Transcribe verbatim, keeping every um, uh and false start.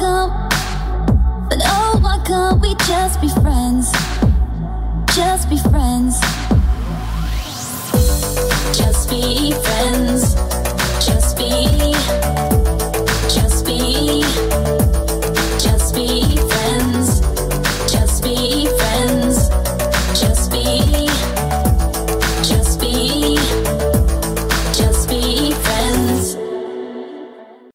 come, but oh, why can't we just be friends? Just be friends. Just be friends. Just be